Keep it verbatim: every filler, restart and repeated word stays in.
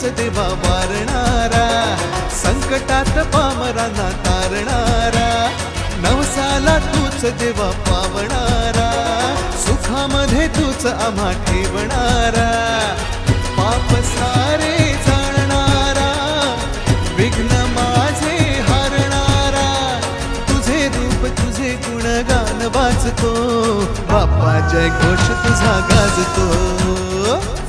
तूच देवा वारणारा, संकटात पामरांना तारणारा, नवसाला तूच देवा पावणारा, सुखामध्ये तूच आम्हा ठेवणारा, पाप सारे जाणणारा, विघ्न माझे हारणारा, तुझे रूप तुझे गुणगान वाजतो, बाप्पा जय घोष तुझा गाजतो।